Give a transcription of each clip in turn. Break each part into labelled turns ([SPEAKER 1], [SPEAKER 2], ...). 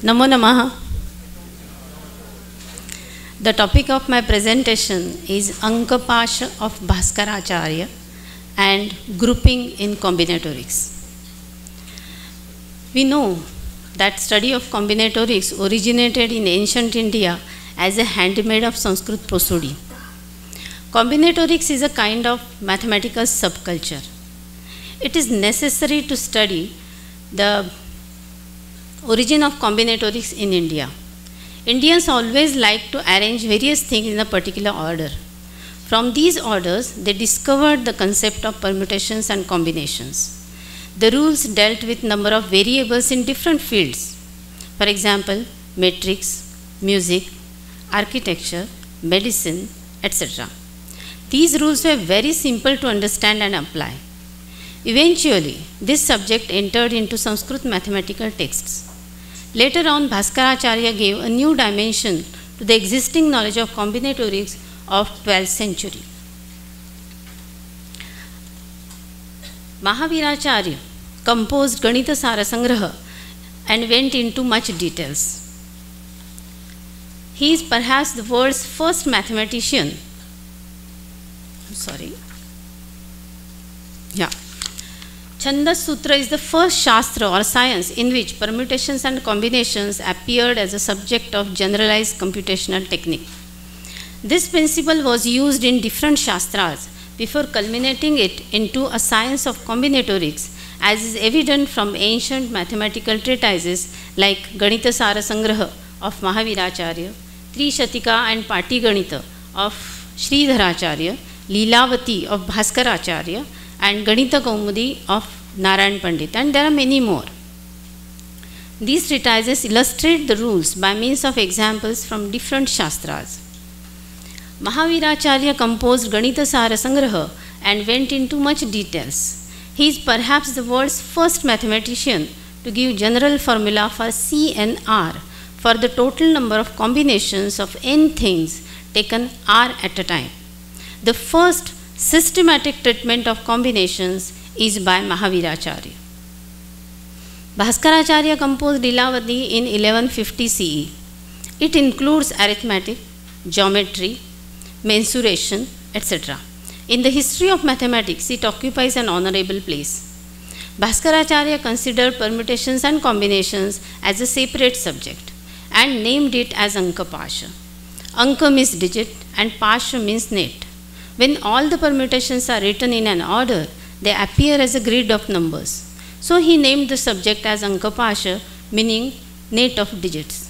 [SPEAKER 1] Namo Namaha. The topic of my presentation is Ankapasa of Bhaskaryacharya and grouping in combinatorics. We know that study of combinatorics originated in ancient India as a handmaid of Sanskrit prosody. Combinatorics is a kind of mathematical subculture. It is necessary to study the origin of combinatorics in India. Indians always like to arrange various things in a particular order. From these orders, they discovered the concept of permutations and combinations. The rules dealt with number of variables in different fields. For example, metrics, music, architecture, medicine, etc. These rules were very simple to understand and apply. Eventually, this subject entered into Sanskrit mathematical texts. Later on, Bhaskaryacharya gave a new dimension to the existing knowledge of combinatorics of 12th century. Mahaviracharya composed Ganita Sarasangraha and went into much details. He is perhaps the world's first mathematician. Chandas Sutra is the first Shastra or science in which permutations and combinations appeared as a subject of generalized computational technique. This principle was used in different Shastras before culminating it into a science of combinatorics, as is evident from ancient mathematical treatises like Ganita Sarasangraha of Mahaviracharya, Trishatika and Patiganita of Sridharacharya, Leelavati of Bhaskaryacharya, and Ganita Kaumudi of Narayan Pandit, and there are many more. These treatises illustrate the rules by means of examples from different Shastras. Mahaviracharya composed Ganita Sarasangraha and went into much details. He is perhaps the world's first mathematician to give general formula for C and R for the total number of combinations of n things taken R at a time. The first systematic treatment of combinations is by Mahaviracharya. Bhaskaryacharya composed Leelavati in 1150 CE. It includes arithmetic, geometry, mensuration, etc. In the history of mathematics, it occupies an honorable place. Bhaskaryacharya considered permutations and combinations as a separate subject and named it as Ankapasa. Anka means digit and Pasha means net. When all the permutations are written in an order, they appear as a grid of numbers. So he named the subject as Ankapasa, meaning net of digits.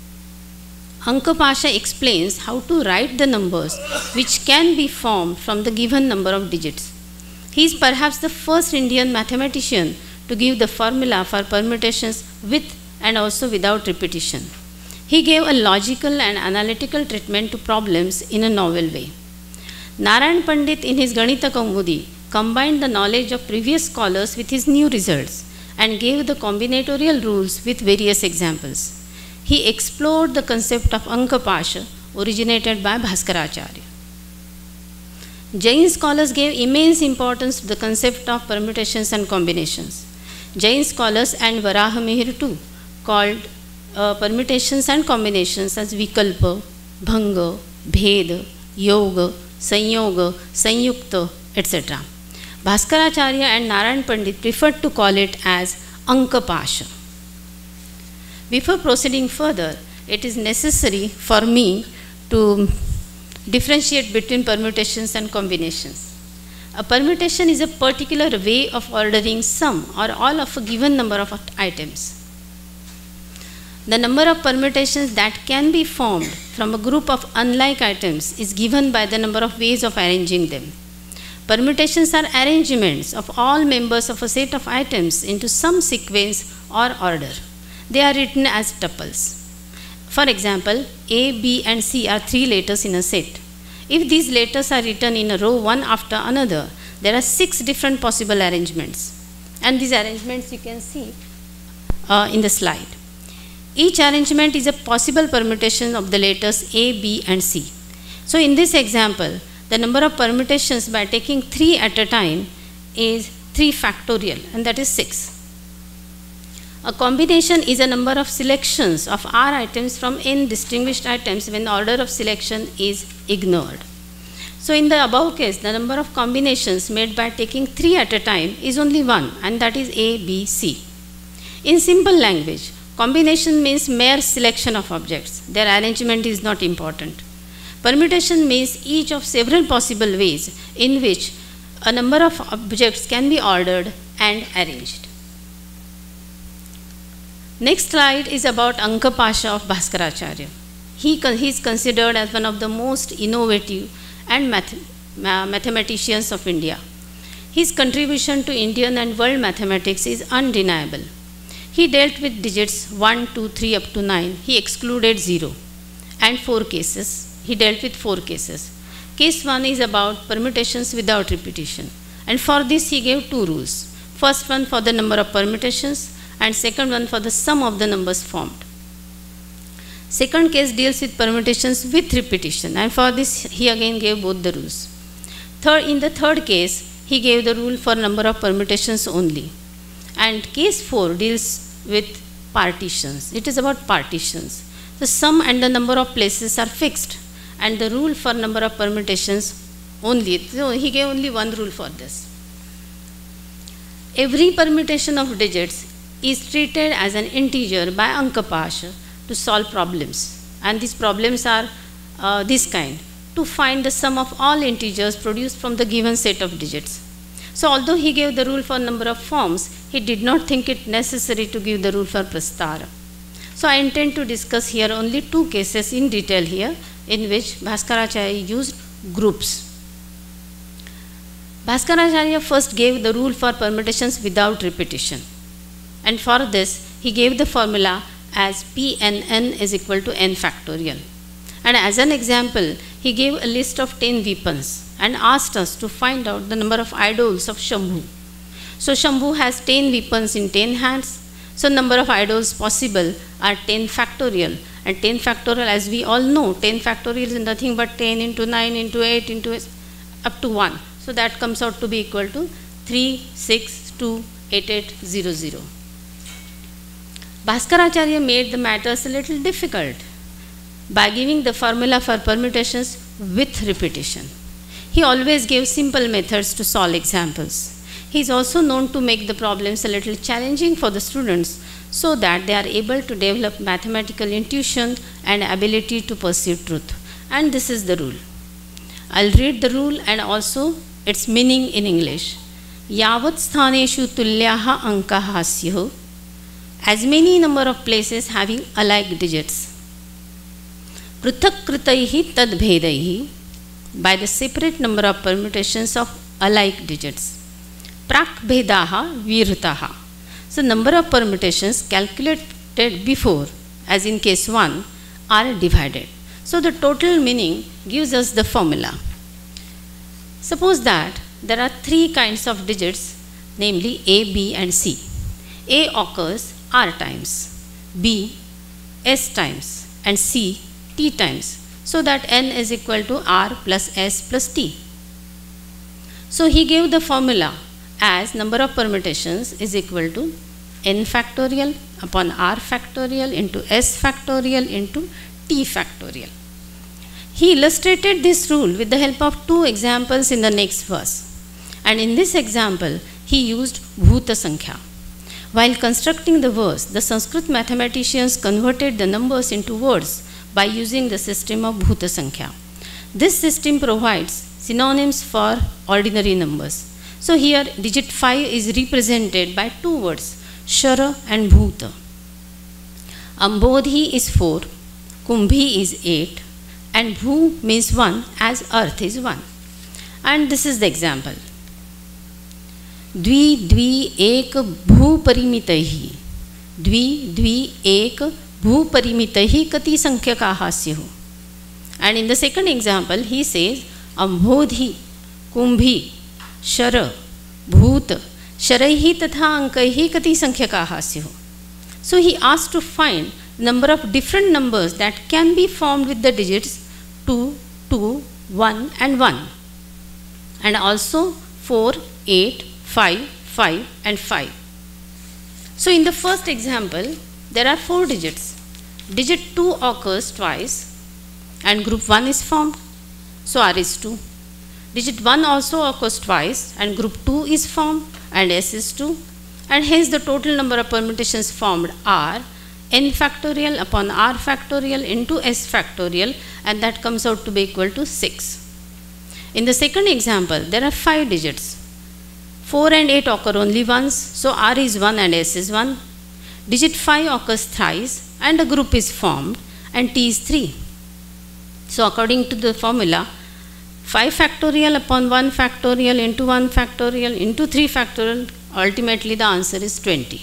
[SPEAKER 1] Ankapasa explains how to write the numbers which can be formed from the given number of digits. He is perhaps the first Indian mathematician to give the formula for permutations with and also without repetition. He gave a logical and analytical treatment to problems in a novel way. Narayan Pandit in his Ganita Kaumudi combined the knowledge of previous scholars with his new results and gave the combinatorial rules with various examples. He explored the concept of Ankapasa originated by Bhaskaryacharya. Jain scholars gave immense importance to the concept of permutations and combinations. Jain scholars and Varahamihir too called permutations and combinations as Vikalpa, Bhanga, Bheda, Yoga, Sanyoga, Sanyukta, etc. Bhaskaryacharya and Narayan Pandit preferred to call it as Ankapasa. Before proceeding further, it is necessary for me to differentiate between permutations and combinations. A permutation is a particular way of ordering some or all of a given number of items. The number of permutations that can be formed from a group of unlike items is given by the number of ways of arranging them. Permutations are arrangements of all members of a set of items into some sequence or order. They are written as tuples. For example, A, B and C are three letters in a set. If these letters are written in a row one after another, there are 6 different possible arrangements. And these arrangements you can see in the slide. Each arrangement is a possible permutation of the letters A, B and C. So in this example, the number of permutations by taking 3 at a time is 3 factorial, and that is 6. A combination is a number of selections of R items from n distinguished items when order of selection is ignored. So in the above case, the number of combinations made by taking 3 at a time is only 1, and that is A, B, C. In simple language, combination means mere selection of objects. Their arrangement is not important. Permutation means each of several possible ways in which a number of objects can be ordered and arranged. Next slide is about Ankapasa of Bhaskaryacharya. He is considered as one of the most innovative and mathematicians of India. His contribution to Indian and world mathematics is undeniable. He dealt with digits 1, 2, 3 up to 9. He excluded 0 and 4 cases. He dealt with 4 cases. Case 1 is about permutations without repetition. And for this he gave 2 rules. First one for the number of permutations and second one for the sum of the numbers formed. Second case deals with permutations with repetition, and for this he again gave both the rules. In the third case, he gave the rule for number of permutations only. And case 4 deals with partitions. It is about partitions. The sum and the number of places are fixed, and the rule for number of permutations only. So he gave only one rule for this. Every permutation of digits is treated as an integer by Ankapasa to solve problems, and these problems are this kind: to find the sum of all integers produced from the given set of digits. So although he gave the rule for number of forms, he did not think it necessary to give the rule for prastara. So I intend to discuss here only 2 cases in detail here, in which Bhaskaryacharya used groups. Bhaskaryacharya first gave the rule for permutations without repetition, and for this he gave the formula as Pnn is equal to n factorial. And as an example, he gave a list of 10 weapons and asked us to find out the number of idols of Shambhu. So Shambhu has 10 weapons in 10 hands. So number of idols possible are 10 factorial. And 10 factorial, as we all know, 10 factorial is nothing but 10 into 9 into 8 into up to 1. So that comes out to be equal to 3628800. Bhaskaryacharya made the matters a little difficult by giving the formula for permutations with repetition. He always gave simple methods to solve examples. He is also known to make the problems a little challenging for the students so that they are able to develop mathematical intuition and ability to perceive truth. And this is the rule. I'll read the rule and also its meaning in English. Yavat sthaneshu tulyaha ankaha syahu, as many number of places having alike digits. Pruthak kritaihi tad bhedaihi, by the separate number of permutations of alike digits. Prak bhedaha virutaha. So number of permutations calculated before, as in case 1, are divided. So the total meaning gives us the formula. Suppose that there are 3 kinds of digits, namely A, B and C. A occurs R times, B S times, and C T times, so that N is equal to R plus S plus T. So he gave the formula as number of permutations is equal to N factorial upon R factorial into S factorial into T factorial. He illustrated this rule with the help of 2 examples in the next verse. And in this example, he used Bhuta Sankhya. While constructing the verse, the Sanskrit mathematicians converted the numbers into words by using the system of Bhuta Sankhya. This system provides synonyms for ordinary numbers. So here digit 5 is represented by 2 words, Shara and Bhuta. Ambodhi is 4, Kumbhi is 8, and Bhu means 1 as earth is 1. And this is the example. Dvi dvi ek bhu parimitahi. Dvi dvi ek bhu parimitahi kati sankhya syahu. And in the second example, he says Ambodhi, Kumbhi, Shara, Bhut, Sharaihi tatha ankaihi kati sankhya syahu. So he asked to find number of different numbers that can be formed with the digits 2, 2, 1 and 1. And also 4, 8, 5, 5 and 5. So in the first example, there are 4 digits. Digit 2 occurs twice and group 1 is formed, so R is 2. Digit 1 also occurs twice and group 2 is formed and S is 2, and hence the total number of permutations formed are n factorial upon R factorial into S factorial, and that comes out to be equal to 6. In the second example, there are 5 digits. 4 and 8 occur only once, so R is 1 and S is 1. Digit 5 occurs thrice and a group is formed and T is 3. So according to the formula, 5 factorial upon 1 factorial into 1 factorial into 3 factorial, ultimately the answer is 20.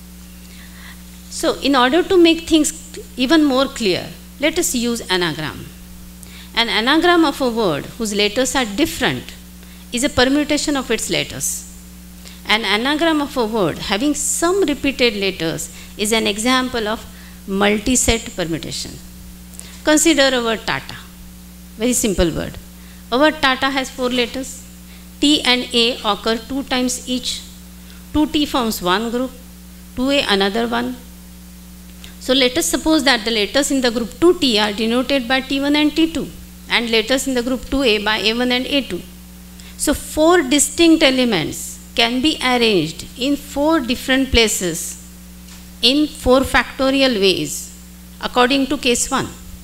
[SPEAKER 1] So in order to make things even more clear, let us use anagram. An anagram of a word whose letters are different is a permutation of its letters. An anagram of a word having some repeated letters is an example of multi-set permutation. Consider our word Tata. Very simple word. Our word Tata has 4 letters. T and A occur 2 times each. 2T forms one group, 2A another one. So let us suppose that the letters in the group 2T are denoted by T1 and T2, and letters in the group 2A by A1 and A2. So 4 distinct elements can be arranged in 4 different places in 4 factorial ways according to case 1.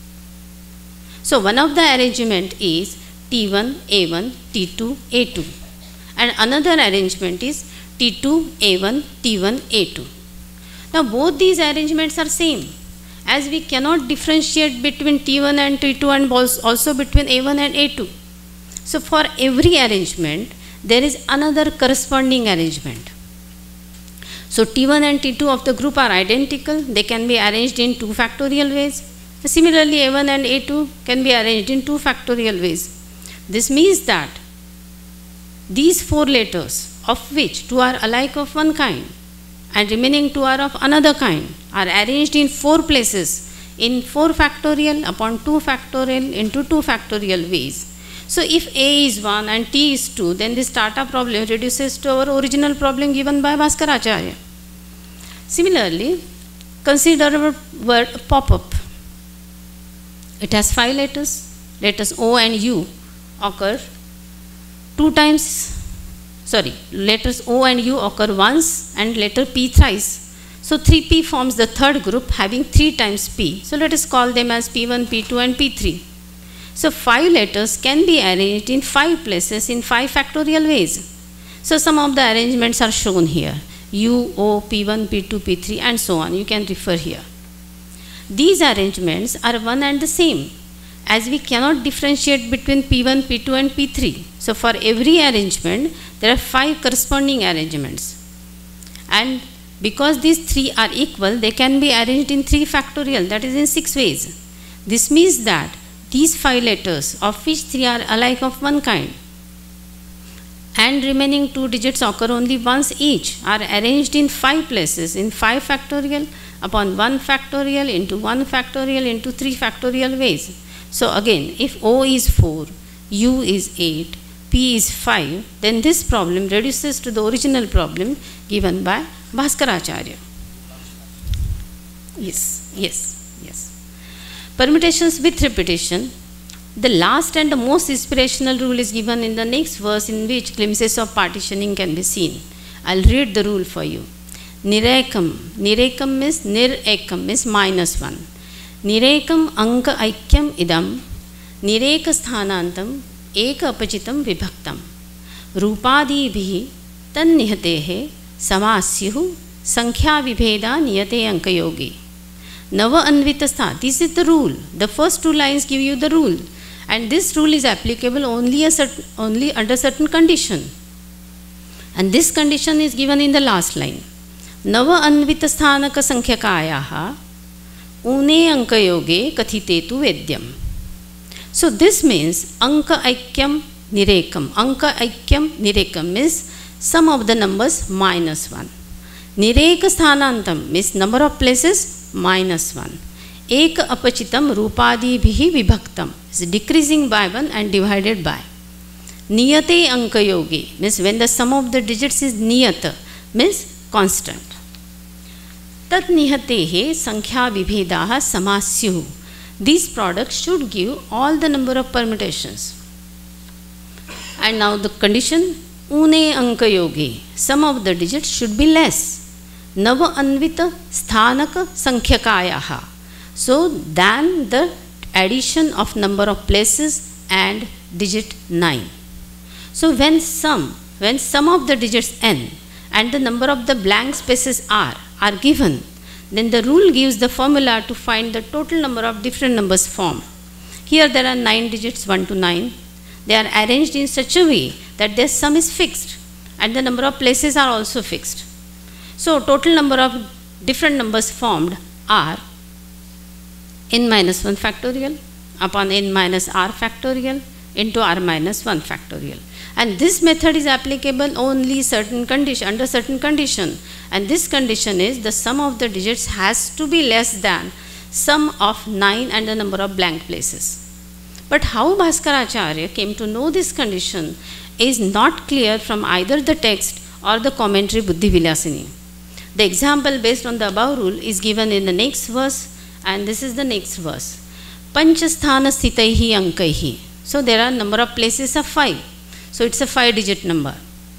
[SPEAKER 1] So one of the arrangement is T1, A1, T2, A2, and another arrangement is T2, A1, T1, A2. Now both these arrangements are same, as we cannot differentiate between T1 and T2 and also between A1 and A2. So for every arrangement, there is another corresponding arrangement. So T1 and T2 of the group are identical. They can be arranged in 2 factorial ways. Similarly, A1 and A2 can be arranged in 2 factorial ways. This means that these 4 letters, of which 2 are alike of one kind and remaining 2 are of another kind, are arranged in 4 places in 4 factorial upon 2 factorial into 2 factorial ways. So if A is 1 and T is 2, then this Tata problem reduces to our original problem given by Bhaskaryacharya. Similarly, consider our word pop-up. It has 5 letters. Letters O and U occur 2 times, letters O and U occur once and letter P thrice. So 3P forms the third group having 3 times P. So let us call them as P1, P2 and P3. So 5 letters can be arranged in 5 places in 5 factorial ways. So some of the arrangements are shown here. U, O, P1, P2, P3 and so on. You can refer here. These arrangements are one and the same, as we cannot differentiate between P1, P2 and P3. So for every arrangement, there are 5 corresponding arrangements. And because these 3 are equal, they can be arranged in 3 factorial, that is in 6 ways. This means that these 5 letters, of which 3 are alike of one kind and remaining 2 digits occur only once each, are arranged in 5 places in 5 factorial upon 1 factorial into 1 factorial into 3 factorial ways. So again, if O is 4, U is 8, P is 5, then this problem reduces to the original problem given by Bhaskaryacharya. Yes. Permutations with repetition. The last and the most inspirational rule is given in the next verse, in which glimpses of partitioning can be seen. I'll read the rule for you. Nirekam. Nirekam means nirekam means -1. Nirekam anka aikyam idam. Nireka sthanantam eka apachitam vibhaktam. Rupadibhi tan nihatehe samasyuhu sankhya vibheda niyate ankayogi. Nava anvita stha. This is the rule. The first 2 lines give you the rule, and this rule is applicable only under certain condition. And this condition is given in the last line. Nava anvita sthanaka sankhya une ankayoge kathitetu vedyam. So this means anka aikyam nirekam. Anka aikyam nirekam means sum of the numbers -1. Nireka sthanantam means number of places -1. Eka apachitam rupadibhihi vibhaktam is decreasing by 1 and divided by. Niyate ankayogi means when the sum of the digits is niyata means constant. tat nihatehe sankhya vibhedaha samasyuh. These products should give all the number of permutations. And now the condition, une anka yoge, some of the digits should be less. Nava anvita sthanaka sankhyayaha. So than the addition of number of places and digit 9. So when sum of the digits n and the number of the blank spaces are given, then the rule gives the formula to find the total number of different numbers formed. Here there are 9 digits 1 to 9. They are arranged in such a way that their sum is fixed and the number of places are also fixed. So total number of different numbers formed are n minus 1 factorial upon n minus r factorial into r minus 1 factorial. And this method is applicable only under certain condition. And this condition is the sum of the digits has to be less than sum of 9 and the number of blank places. But how Bhaskaryacharya came to know this condition is not clear from either the text or the commentary Buddhi Vilasini. The example based on the above rule is given in the next verse, and this is the next verse. Panchasthana sthitaihi ankaihi. So there are number of places of 5. So it's a 5-digit number.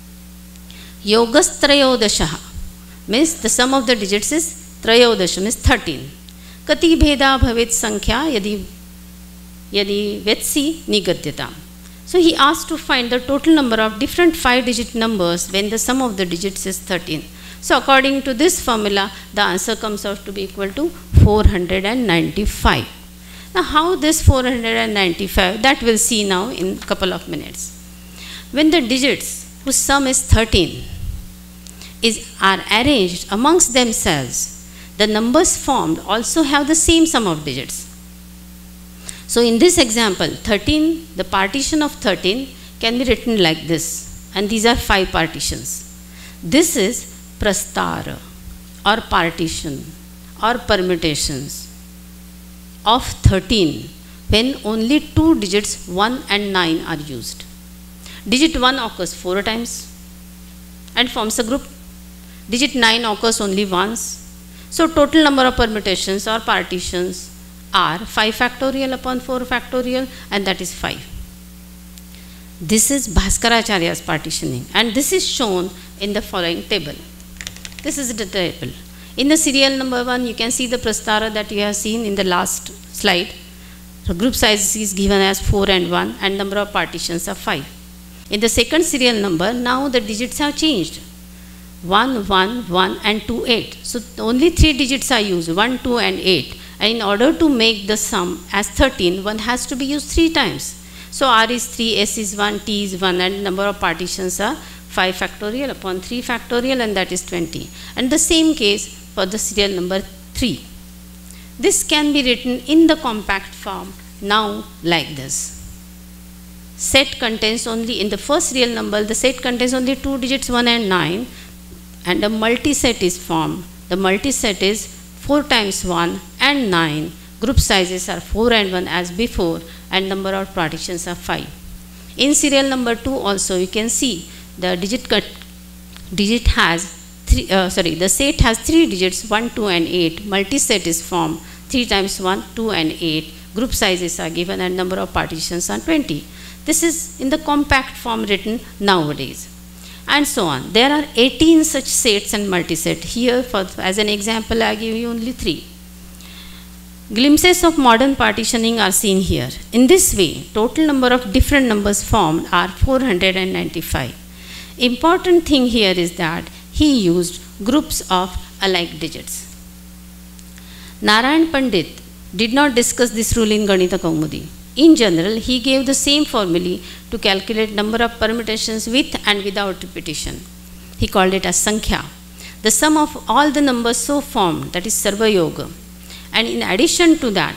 [SPEAKER 1] Yogas trayodashaha means the sum of the digits is trayodasha means 13. Kati bheda bhavet sankhya yadi vetsi nigadyatam. So he asked to find the total number of different 5-digit numbers when the sum of the digits is 13. So according to this formula, the answer comes out to be equal to 495. Now how this 495, that we'll see now in a couple of minutes. When the digits whose sum is 13 are arranged amongst themselves, the numbers formed also have the same sum of digits. So in this example, 13, the partition of 13 can be written like this, and these are 5 partitions. This is prastara or partition or permutations of 13 when only 2 digits 1 and 9 are used. Digit 1 occurs 4 times and forms a group. Digit 9 occurs only once. So total number of permutations or partitions are 5 factorial upon 4 factorial, and that is 5. This is Bhaskaryacharya's partitioning, and this is shown in the following table. This is the table. In the serial number 1, you can see the prastara that you have seen in the last slide. The group size is given as 4 and 1, and number of partitions are 5. In the second serial number, now the digits have changed. 1, 1, 1 and 2, 8. So only 3 digits are used, 1, 2 and 8. And in order to make the sum as 13, one has to be used 3 times. So R is 3, S is 1, T is 1, and number of partitions are 5 factorial upon 3 factorial, and that is 20. And the same case for the serial number 3. This can be written in the compact form now like this. Set contains only, in the first real number, the set contains only 2 digits 1 and 9, and a multiset is formed. The multiset is 4 times 1 and 9. Group sizes are 4 and 1 as before, and number of partitions are 5. In serial number 2 also, you can see the the set has 3 digits 1, 2 and 8. Multiset is formed 3 times 1, 2 and 8. Group sizes are given and number of partitions are 20. This is in the compact form written nowadays. And so on. There are 18 such sets and multiset. Here, as an example, I give you only 3. Glimpses of modern partitioning are seen here. In this way, total number of different numbers formed are 495. Important thing here is that he used groups of alike digits. Narayan Pandit did not discuss this rule in Ganita Kaumudi. In general, he gave the same formulae to calculate number of permutations with and without repetition. He called it as Sankhya, the sum of all the numbers so formed, that is Sarva Yoga. And in addition to that,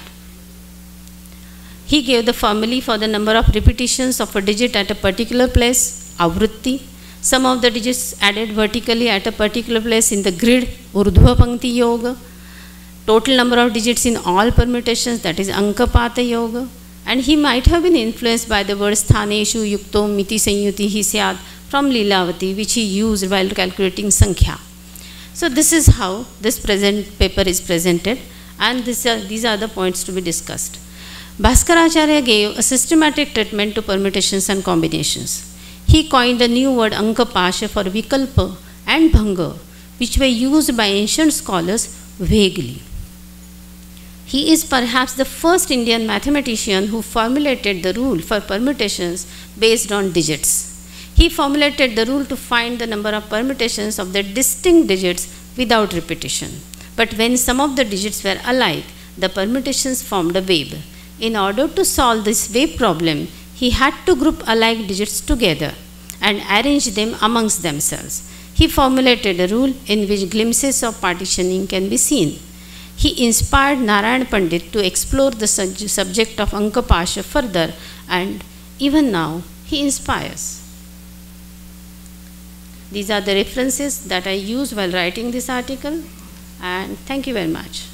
[SPEAKER 1] he gave the formulae for the number of repetitions of a digit at a particular place, Avrutti, sum of the digits added vertically at a particular place in the grid, Urdhva Pankti Yoga, total number of digits in all permutations, that is Ankapasa Yoga. And he might have been influenced by the word Sthaneshu Yukto Miti Sanyuti Hisyad from Lilavati, which he used while calculating Sankhya. So this is how this present paper is presented, and these are the points to be discussed. Bhaskaryacharya gave a systematic treatment to permutations and combinations. He coined a new word Ankapasa for Vikalpa and Bhanga, which were used by ancient scholars vaguely. He is perhaps the first Indian mathematician who formulated the rule for permutations based on digits. He formulated the rule to find the number of permutations of the distinct digits without repetition. But when some of the digits were alike, the permutations formed a wave. In order to solve this wave problem, he had to group alike digits together and arrange them amongst themselves. He formulated a rule in which glimpses of partitioning can be seen. He inspired Narayan Pandit to explore the subject of Ankapasa further, and even now he inspires. These are the references that I used while writing this article, and thank you very much.